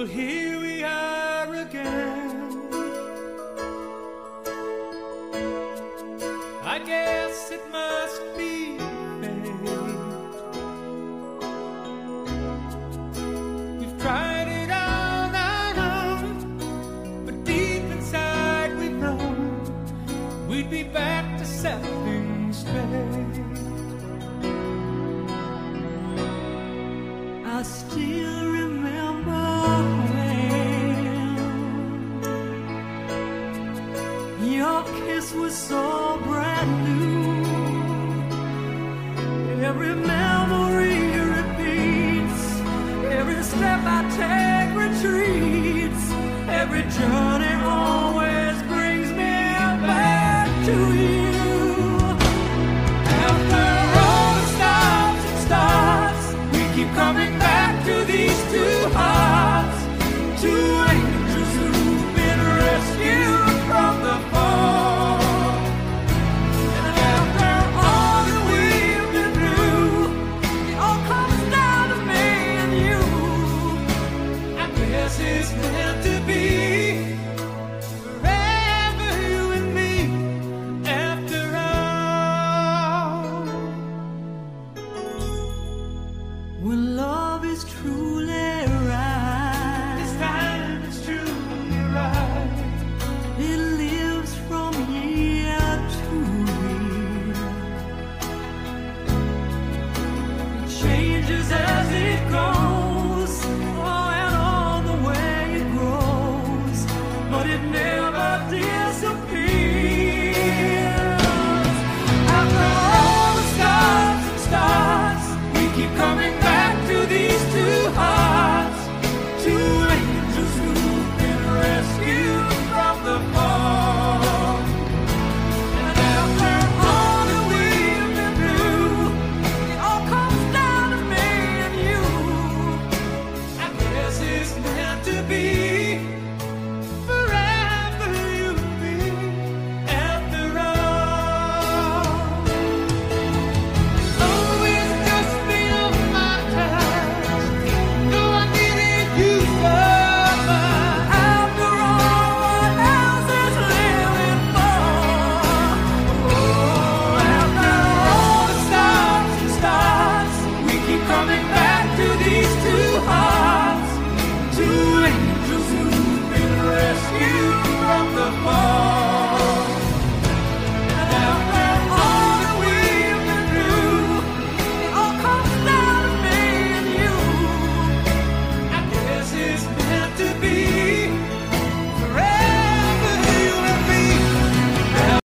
Well, here we are again. I guess it must be fate. We've tried it all night on, but deep inside we know we'd be back to setting straight. I still remember when your kiss was so brand new. Every memory repeats, every step I take retreats, every journey always brings me back to you. After all the stops and starts, we keep coming back to these two hearts, two angels who've been rescued from the fall. And after all that we've been through, it all comes down to me and you. I guess it's meant to